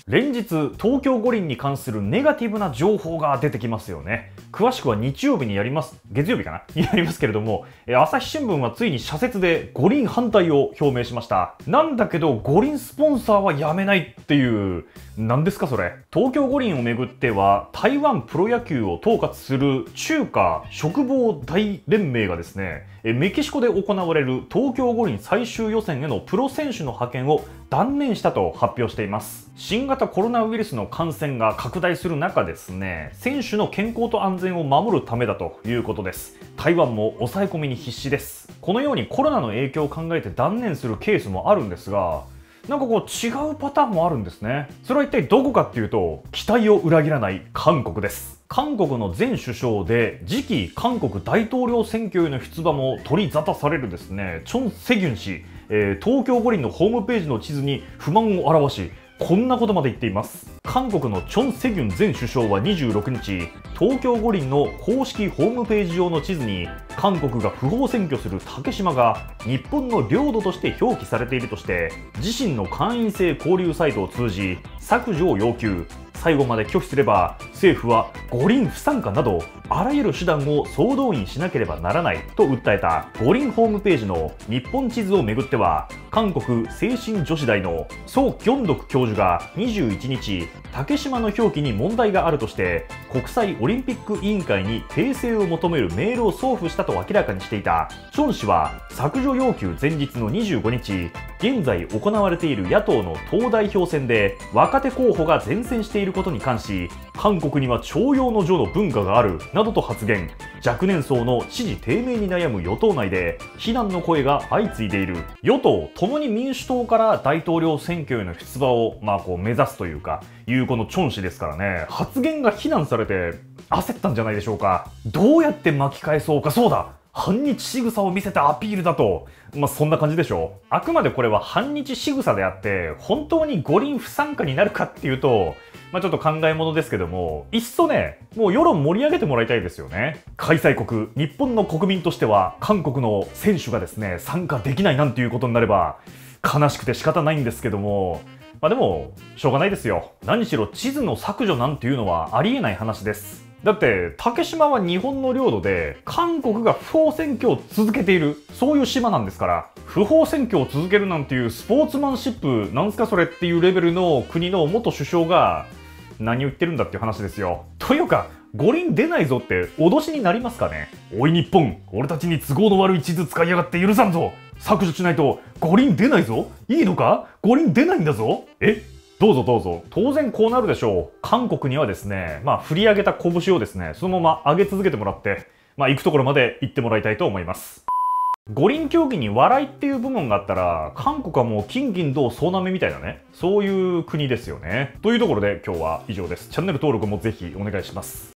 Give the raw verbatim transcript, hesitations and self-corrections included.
連日東京五輪に関するネガティブな情報が出てきますよね。詳しくは日曜日にやります月曜日かなにやりますけれども、朝日新聞はついに社説で五輪反対を表明しました。なんだけど五輪スポンサーはやめないっていう、何ですかそれ。東京五輪をめぐっては台湾プロ野球を統括する中華職棒大連盟がですね、メキシコで行われる東京五輪最終予選へのプロ選手の派遣を断念したと発表しています。新型コロナウイルスの感染が拡大する中ですね、選手の健康と安全を守るためだということです。台湾も抑え込みに必死です。このようにコロナの影響を考えて断念するケースもあるんですが、なんかこう違うパターンもあるんですね。それは一体どこかっていうと、期待を裏切らない韓国です。韓国の前首相で次期韓国大統領選挙への出馬も取り沙汰されるですね、チョン・セギュン氏、えー、東京五輪のホームページの地図に不満を表し、こんなことまで言っています。韓国のチョン・セギュン前首相はにじゅうろくにち、東京五輪の公式ホームページ上の地図に、韓国が不法占拠する竹島が日本の領土として表記されているとして、自身の会員制交流サイトを通じ削除を要求。最後まで拒否すれば政府は五輪不参加などあらゆる手段を総動員しなければならないと訴えた五輪ホームページの日本地図をめぐっては、韓国精神女子大のソ・ギョンドク教授がにじゅういちにち、竹島の表記に問題があるとして国際オリンピック委員会に訂正を求めるメールを送付したと明らかにしていた。チョン氏は削除要求前日のにじゅうごにち、現在行われている野党の党代表選で若手候補が善戦していることに関し、韓国には徴用の女の文化があるなどと発言。若年層の支持低迷に悩む与党内で非難の声が相次いでいる。与党共に民主党から大統領選挙への出馬をまあこう目指すというかいうこのチョン氏ですからね、発言が非難されて焦ったんじゃないでしょうか。どうやって巻き返そうか。そうだ、反日仕草を見せたアピールだと。まあそんな感じでしょう。あくまでこれは反日仕草であって、本当に五輪不参加になるかっていうと、まあちょっと考えものですけども、いっそね、もう世論盛り上げてもらいたいですよね。開催国、日本の国民としては、韓国の選手がですね、参加できないなんていうことになれば、悲しくて仕方ないんですけども、まあでも、しょうがないですよ。何しろ地図の削除なんていうのはありえない話です。だって竹島は日本の領土で韓国が不法占拠を続けている、そういう島なんですから、不法占拠を続けるなんていうスポーツマンシップなんすかそれっていうレベルの国の元首相が何を言ってるんだっていう話ですよ。というか五輪出ないぞって脅しになりますかね。おい日本、俺たちに都合の悪い地図使いやがって許さんぞ。削除しないと五輪出ないぞ。いいのか、五輪出ないんだぞ。え、どうぞどうぞ。当然こうなるでしょう。韓国にはですね、まあ振り上げた拳をですね、そのまま上げ続けてもらって、まあ行くところまで行ってもらいたいと思います。五輪競技に笑いっていう部門があったら、韓国はもう金銀銅総なめみたいなね、そういう国ですよね。というところで今日は以上です。チャンネル登録もぜひお願いします。